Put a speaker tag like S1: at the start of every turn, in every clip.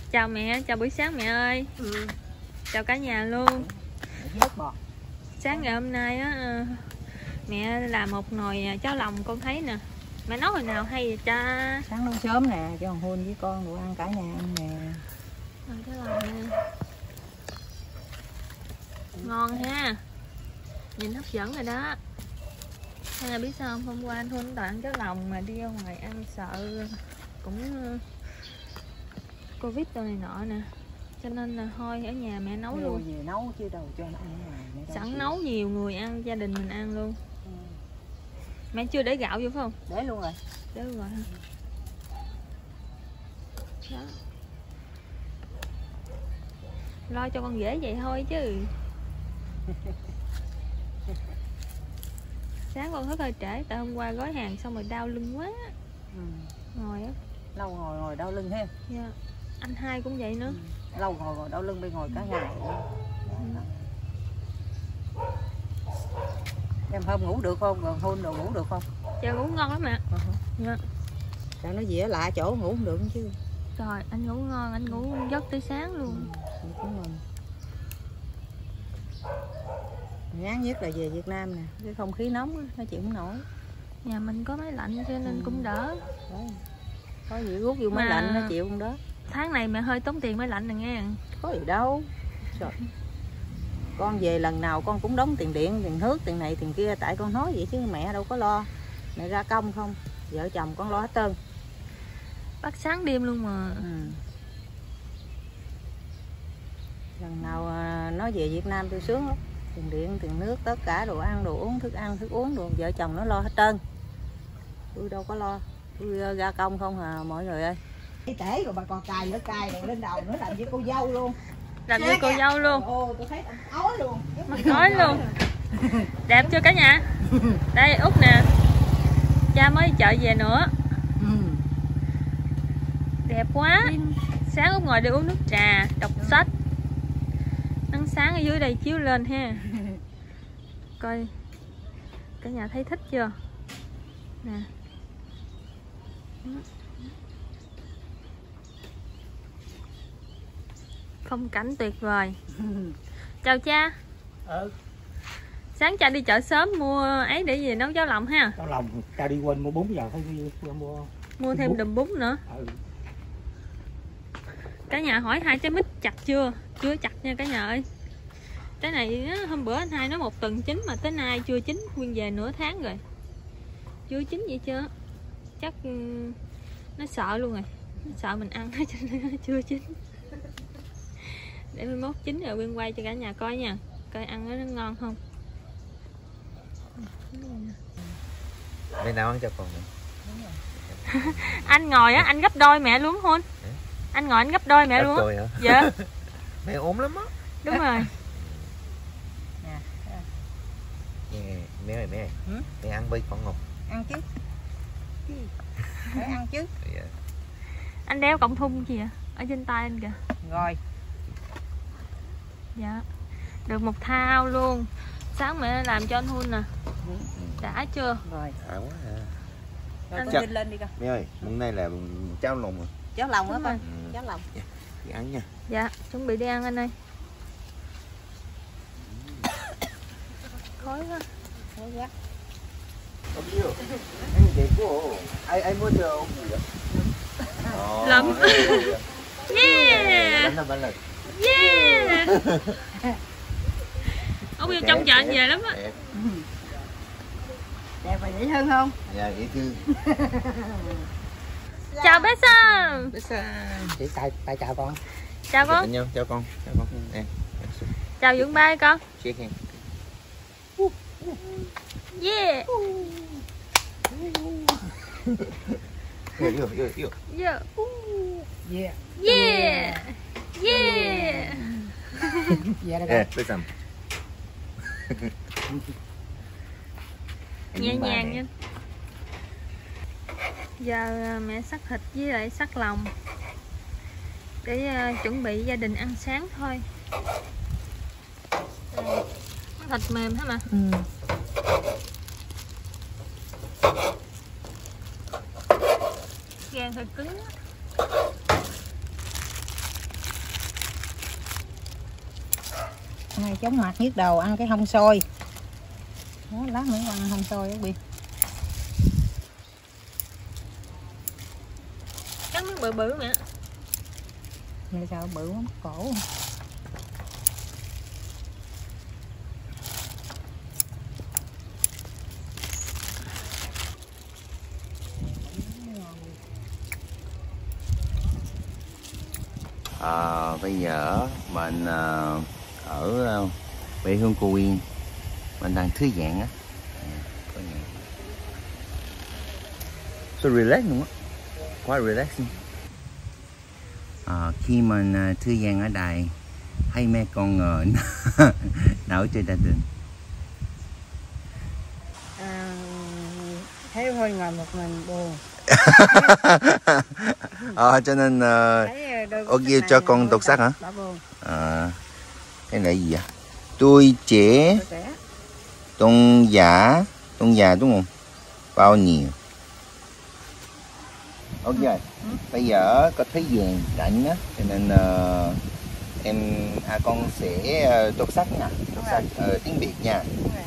S1: Chào mẹ, chào buổi sáng mẹ ơi. Chào cả nhà luôn. Sáng ngày hôm nay á, mẹ làm một nồi cháo lòng con thấy nè. Mẹ nấu hồi nào hay vậy cha?
S2: Sáng nấu sớm nè, cho thằng Hôn với con đồ ăn cả nhà ăn nè.
S1: Nồi cháo lòng nè. Ngon ha. Nhìn hấp dẫn rồi đó. Hay biết sao không? Hôm qua anh Hôn toàn ăn cháo lòng mà đi ra ngoài ăn sợ cũng Covid rồi này nọ nè. Cho nên là thôi ở nhà mẹ nấu luôn.
S2: Về nấu chứ đâu cho nó ăn ngoài.
S1: Sẵn nấu nhiều người ăn, gia đình mình ăn luôn. Mẹ chưa để gạo vô phải không?
S2: Để luôn rồi.
S1: Để luôn rồi hả? Đó. Lo cho con dễ vậy thôi chứ. Sáng con thức hơi trễ, tại hôm qua gói hàng xong rồi đau lưng quá. Ngồi á.
S2: Lâu ngồi đau lưng ha.
S1: Dạ. Anh hai cũng vậy nữa.
S2: Lâu ngồi đau lưng, bị ngồi cả ngày. Em hôm ngủ được không? Còn Hôn đồ ngủ được không?
S1: Dạ ngủ ngon lắm ạ. Dạ.
S2: Sao nó dễ lạ chỗ ngủ không được chứ.
S1: Trời, anh ngủ ngon, anh ngủ giấc tới sáng luôn.
S2: Ngán nhất là về Việt Nam nè, cái không khí nóng nó chịu không nổi.
S1: Nhà mình có máy lạnh cho nên cũng đỡ.
S2: Đấy. Có gì rút vô máy lạnh nó chịu không đó.
S1: Tháng này mẹ hơi tốn tiền máy lạnh nè nghe.
S2: Có gì đâu. Trời. Con về lần nào con cũng đóng tiền điện, tiền nước, tiền này, tiền kia. Tại con nói vậy chứ mẹ đâu có lo. Mẹ ra công không, vợ chồng con lo hết trơn.
S1: Bắt sáng đêm luôn mà.
S2: Lần nào nói về Việt Nam tôi sướng lắm. Tiền điện, tiền nước, tất cả đồ ăn, đồ uống, thức uống, đồ vợ chồng nó lo hết trơn. Tôi đâu có lo. Tôi ra công không à mọi người ơi. Cái tể rồi bà còn cài nữa, cài rồi lên đầu nữa, làm với cô dâu luôn.
S1: Làm với cô dâu luôn.
S2: Ồ, tôi thấy ói luôn.
S1: Ói luôn. Đẹp chưa cả nhà? Đây Út nè. Cha mới chợ về nữa. Đẹp quá. Sáng Út ngồi đi uống nước trà, đọc sách. Nắng sáng ở dưới đây chiếu lên ha. Coi cả nhà thấy thích chưa? Nè. Phong cảnh tuyệt vời. Chào cha. Sáng cha đi chợ sớm mua ấy để về nấu cháo lòng ha.
S3: Cháo lòng cha đi quên mua bún, giờ phải mua
S1: thêm đùm bún nữa. Cả nhà hỏi hai trái mít chặt chưa? Chưa chặt nha cả nhà ơi. Trái này hôm bữa anh hai nói 1 tuần chín mà tới nay chưa chín, nguyên về nửa tháng rồi. Chưa chín vậy chưa? Chắc nó sợ luôn rồi. Nó sợ mình ăn cho nên nó chưa chín. Để mai mốt chín rồi Quyên quay cho cả nhà coi nha. Coi ăn nó ngon không.
S4: Mẹ nào ăn cho con.
S1: Anh ngồi á, anh gấp đôi mẹ luôn Hôn. Anh ngồi anh gấp đôi mẹ luôn.
S4: Gấp đôi hả?
S1: Dạ.
S4: Mẹ ốm lắm á.
S1: Đúng rồi.
S4: Mẹ ơi mẹ. Mẹ ăn bi con không?
S2: Ăn chứ. Phải ăn chứ.
S1: Anh đeo cọng thun gì vậy? Ở trên tay anh kìa.
S2: Rồi.
S1: Dạ. Được một thao luôn. Sáng mẹ làm cho anh Hun nè. Đã chưa?
S2: Rồi.
S4: Đã quá à.
S2: Rồi con Vinh lên đi con.
S4: Mẹ ơi, hôm nay là cháo lòng à?
S2: Cháo lòng đó con. Cháo lòng.
S4: Đi ăn nha.
S1: Dạ, chuẩn bị đi ăn anh ơi. Khói quá.
S2: Khói quá.
S4: Không yêu. Anh đẹp quá. Ai mua cho ông gì vậy?
S1: Lắm. Yeah. Yeah. Ông yêu trong chợ anh về lắm á.
S2: Đẹp và dễ thương không?
S4: Dạ dễ thương.
S1: Chào bé Sam.
S4: Bé Sam. Chị tay chào con.
S1: Chào con.
S4: Anh nhau, chào con. Chào con. Nè.
S1: Chào Dượng Ba con.
S4: Shake hand.
S1: Yeah.
S4: Yo.
S1: Yeah.
S2: Yeah.
S1: Yeah. Yeah.
S2: Dạ đây
S4: Nè, bé Sam.
S1: Nhẹ nhàng nha. Giờ mẹ sắc thịt với lại sắc lòng để chuẩn bị gia đình ăn sáng thôi. Thịt mềm hả mà? Gan hơi cứng.
S2: Này chóng mặt nhức đầu ăn cái hông xôi. Đó, lát nữa ăn hông xôi đó Bi.
S1: Cắn miếng bự bự mẹ.
S2: Vậy sao bự lắm cổ.
S4: Bây giờ mình ở quê hương cô Yên, mình đang thư giãn á, so relax luôn á, quá relaxing. Khi mình thư giãn ở đài hay mấy con nấu chơi gia đình.
S2: Thấy thôi ngồi một mình buồn.
S4: Cho nên ô kia cho con đọc sách hả? Cái này gì vậy? Tôi trẻ tôn giả đúng không? Bao nhiêu? Ok, bây giờ có thấy vàng rảnh á, cho nên con sẽ đọc sách nha, đọc sách tiếng Việt nha.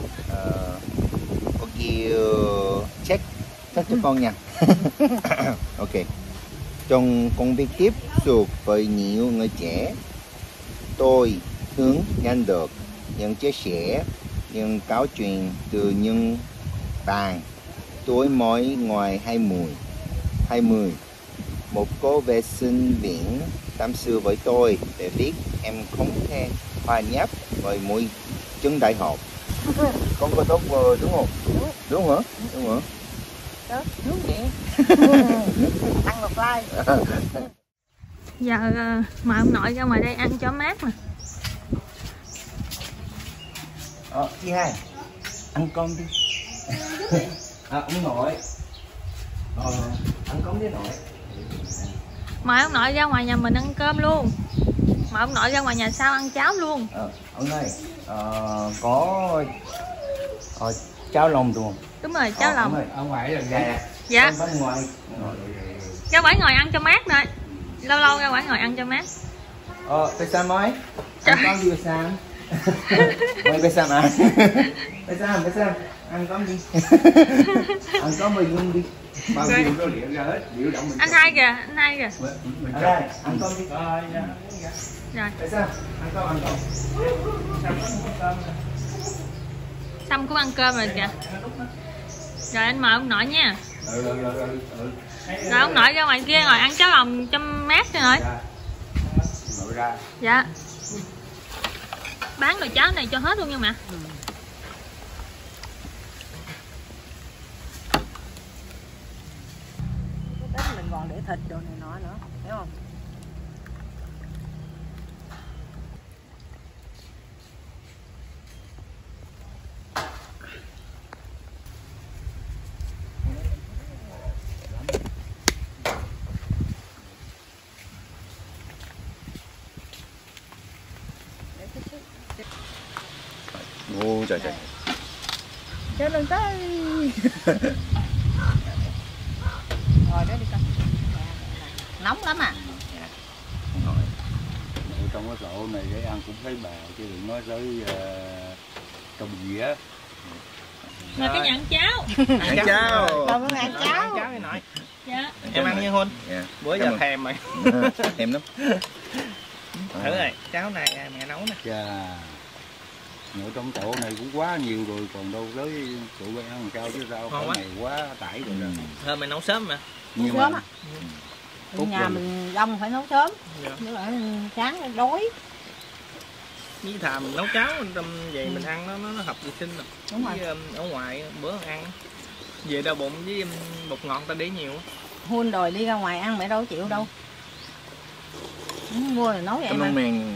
S4: Ok, check cho con nha. Ok. Trong công việc tiếp xúc với nhiều người trẻ, tôi thường nhận được những chia sẻ, những câu chuyện từ những bạn tuổi mới ngoài 20. Một cô vệ sinh viên tâm sự với tôi về việc em không thể hòa nhập với môi trường đại học. Con có tốt đúng không? Đúng hả? Đúng hả?
S2: Đúng vậy. Ăn một like.
S1: Giờ mời ông nội ra ngoài đây ăn cho mát nè.
S4: Chị hai, ăn cơm đi. Ông nội. Ăn cơm đi nội.
S1: Mời ông nội ra ngoài nhà mình ăn cơm luôn. Mời ông nội ra ngoài nhà sau ăn cháo luôn.
S4: Ông ơi, có cháo lòng đúng không?
S1: Đúng rồi, cháo lòng.
S3: Ở ngoài là
S1: Dạ.
S4: Bên ngoài.
S1: Ra ngoài ngồi ăn cho mát nè. Lâu lâu ra ngoài ngồi ăn cho mát.
S4: Besam ơi. Ăn cơm đi Besam. Mời Besam ăn. Besam, ăn cơm đi. Ăn cơm với Nhung đi.
S3: bao nhiêu có liệu ra hết, liệu động mình.
S1: Anh hai kìa,
S3: Mình
S4: đây, ăn cơm đi.
S1: Rồi.
S4: Besam, ăn cơm.
S1: Xong cũng ăn cơm rồi kìa. Rồi anh mời ông nội nha. Rồi ông nội ra ngoài kia ngồi ăn cháo lòng cho mát cho nội.
S3: Nội ra.
S1: Dạ. Bán nồi cháo này cho hết luôn nha mẹ.
S2: Tết mình còn để thịt đồ này nọ nữa, hiểu không?
S4: Ô trời.
S2: Cho đừng tới. Rồi đó đi con. Nóng lắm à.
S3: Ở trong cái rổ này để ăn cũng thấy bào chứ đừng nói tới trong dĩa.
S1: Mời cái nhà ăn cháo.
S4: Ăn cháo.
S2: Con muốn ăn cháo.
S5: Cháo với nội.
S1: Dạ.
S5: Em ăn như Hun.
S4: Dạ.
S5: Bữa giờ thèm rồi.
S4: Thèm lắm.
S5: Thử rồi, cháo này mẹ nấu nè.
S3: Chà. Ở trong tổ này cũng quá nhiều rồi, còn đâu tới tụi bay ăn sao chứ sao, cái này quá tải rồi nè.
S5: Thôi mày nấu sớm mà.
S2: Nhưng sớm á. Nhà mình đông phải nấu sớm.
S5: Dạ.
S2: Chứ lại sáng đói.
S5: Với thà mình nấu cháo trong vậy mình ăn nó hợp vệ sinh rồi.
S2: Đúng rồi.
S5: Với, ở ngoài bữa ăn về đau bụng với bột ngọt ta để nhiều.
S2: Hun đòi đi ra ngoài ăn mẹ đâu chịu đâu. Mua rồi nấu vậy mà.
S4: Mình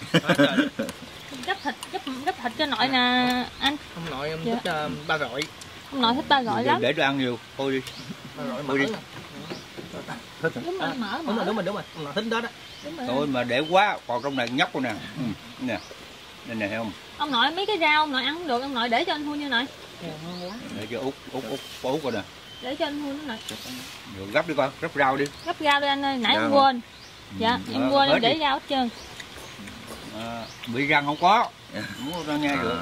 S1: Gấp thịt cho nội nè anh.
S5: Ông nội em thích ba rọi.
S1: Ông nội thích ba gọi lắm.
S3: Để tôi ăn nhiều, thôi đi.
S5: Ba rọi mỡ nè.
S1: Đúng rồi, mỡ.
S5: Đúng rồi. Ông nội thích đó đó.
S3: Thôi mà để quá, còn trong này nhóc rồi nè. Nè. Đây nè thấy không?
S1: Ông nội mấy cái rau ông nội ăn không được, ông nội để cho anh Hun nha nội.
S3: Để cho út rồi nè.
S1: Để cho anh Hun nó nội.
S3: Rồi gấp đi con, gấp rau đi.
S1: Gấp rau đi anh ơi, nãy
S4: Dạ.
S1: em quên. Dạ, em quên em để rau hết trơn.
S3: bị răng không có, không có răng nhai được.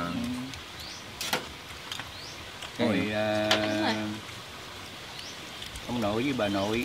S3: Rồi ông nội với bà nội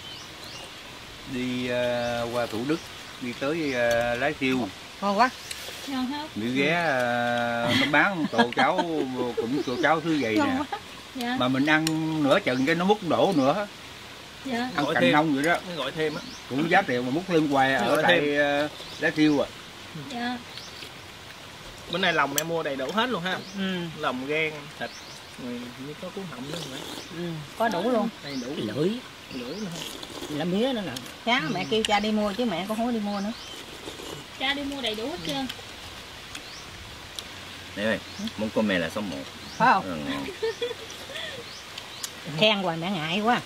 S3: đi qua Thủ Đức, đi tới Lái Thiêu.
S2: Ngon quá.
S3: Bị ghé nó bán tô cháo, cũng tô cháo thứ vậy nè.
S1: Dạ.
S3: Mà mình ăn nửa chừng cái nó múc đổ nữa.
S1: Dạ.
S3: Ăn cành nông vậy đó.
S5: Nó gọi thêm á.
S3: Cũng giá tiền mà múc thêm hoài ở tại Lái Thiêu à.
S1: Dạ.
S5: Bữa nay lòng em mua đầy đủ hết luôn ha. Lòng, gan, thịt, như có cuốn họng nữa mà.
S2: Có đủ luôn.
S5: Đầy đủ.
S2: Lưỡi
S5: Lưỡi nữa không?
S2: là mía nữa nè. Sáng mẹ kêu cha đi mua chứ mẹ cũng không có đi mua nữa.
S1: Cha đi mua đầy đủ hết trơn.
S4: Mẹ ơi, món của mẹ là số 1.
S2: Phải không?
S4: Rất là ngon.
S2: Khen hoài mẹ ngại quá.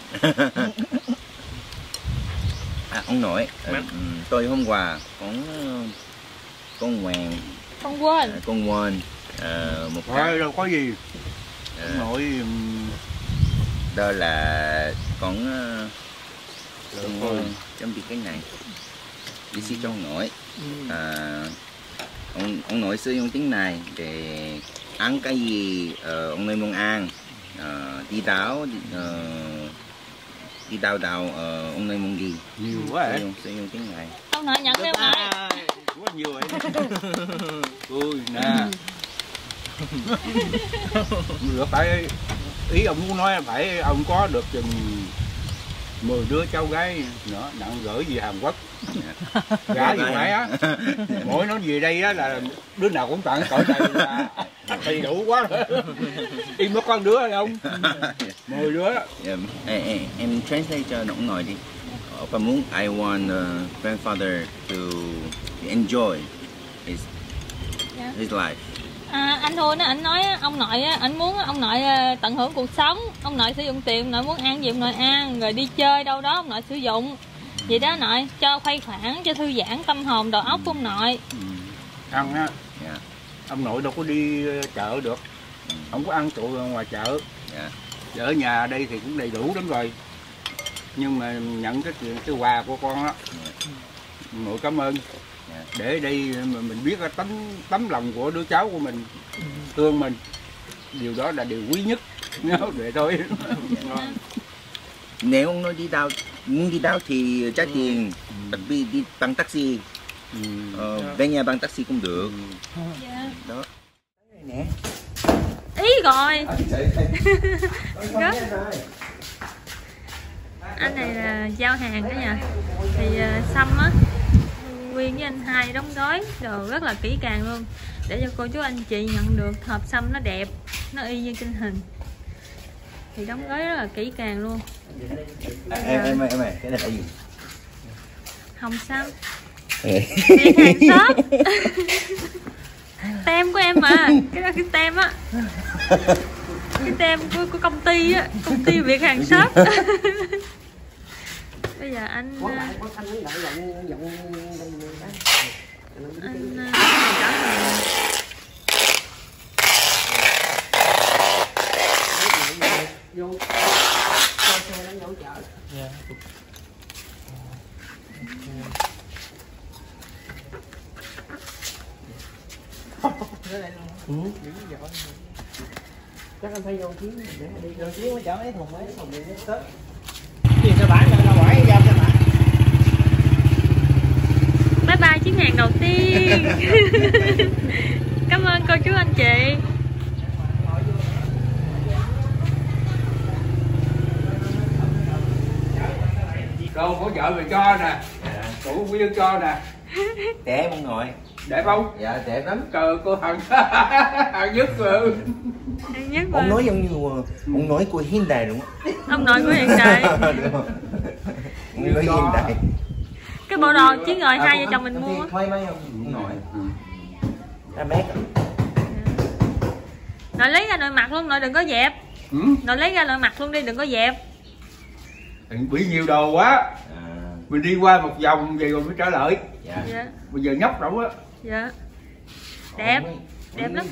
S4: Ông nội, tôi hôm qua con Hoàng,
S1: Con quên.
S4: con quên một
S3: Thôi đâu có gì. Ông nội
S4: đó là con chấm đi cái này đi xin cho ông nội. Ông nội sử dụng tiếng này để ăn cái gì ông nội muốn ăn, đi đảo ông nội muốn gì
S3: nhiều quá hả?
S4: sử dụng tiếng này.
S1: Ông nội nhận em lại.
S3: Quá nhiều vậy. Ui nè. Được phải ý ông muốn nói phải ông có được chừng 10 đứa cháu gái nữa nặng gửi về Hàn Quốc. Gả gì phải á. Mỗi nó về đây á là đứa nào cũng tặng cõi này là đầy đủ quá rồi. Im có con đứa hay không? 10 đứa.
S4: Em translate cho ông nội đi. Ông muốn I want grandfather to enjoy his life.
S1: Anh Thôi nó anh nói ông nội anh muốn ông nội tận hưởng cuộc sống, ông nội sử dụng tiền, ông nội muốn ăn gì ông nội ăn, rồi đi chơi đâu đó ông nội sử dụng vậy đó nội, cho khuây khỏa, cho thư giãn tâm hồn đầu óc của ông nội.
S3: Ăn á, ông nội đâu có đi chợ được, không có ăn tụi ngoài chợ. Ở nhà đây thì cũng đầy đủ lắm rồi, nhưng mà nhận cái quà của con á, nội cảm ơn. Để đây mình biết cái tấm lòng của đứa cháu của mình thương mình, điều đó là điều quý nhất. Vậy thôi.
S4: Nếu ông nói muốn đi đâu thì trả tiền, đặc biệt đi bằng taxi, về nhà bằng taxi cũng được. Đó. Nè.
S1: Ý rồi. Anh này là giao hàng đó nha. Thì Sâm á, Nguyên với anh Hai đóng gói đồ rất là kỹ càng luôn, để cho cô chú anh chị nhận được hộp sâm nó đẹp, nó y như trên hình. Thì đóng gói rất là kỹ càng luôn.
S4: Em ơi, cái này là gì?
S1: Hồng sâm. Việt hàng shop. Tem của em mà, cái đó cái tem á. Cái tem của công ty á, công ty Việt hàng shop. Bây giờ anh
S2: vô xe nó vô chợ. Chắc anh phải vô chuyến để đi vô chuyến mới chở mấy thùng đi tới. Gì cho bạn là bỏ giao cho bạn.
S1: bye bye chuyến hàng đầu tiên. Cảm ơn cô chú anh chị.
S3: Đâu có vợ mày cho nè, chủ của Dương cho nè.
S4: Đẹp ông nội.
S3: Đẹp không?
S4: Dạ đẹp lắm.
S3: Trời cô Hằng. Hằng nhất rồi.
S4: Ông nói giống như ông nói của hiện đại đúng không?
S1: Ông nội của hiện đại.
S4: Ông nói hiện đại.
S1: Cái bộ đồ chỉ ngồi hai vợ chồng mình mua.
S4: Thoải mái không? Ông nội. Ra mét.
S1: Nội lấy ra nội mặt luôn, nội đừng có dẹp. Nội lấy ra nội mặt luôn đi, đừng có dẹp.
S3: Bị nhiều đồ quá. Mình đi qua một vòng về rồi mới trở lại.
S1: Dạ.
S3: Bây giờ nhóc đâu á.
S1: Dạ. Đẹp. Đẹp lắm.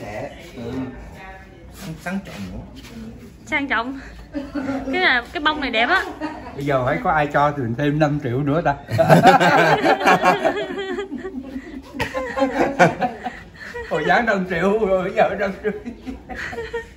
S4: Sang trọng nữa.
S1: Sang trọng. Cái bông này đẹp á.
S3: Bây giờ phải có ai cho thì mình thêm 5 triệu nữa ta. hồi giá 5 triệu rồi bây giờ 5 triệu.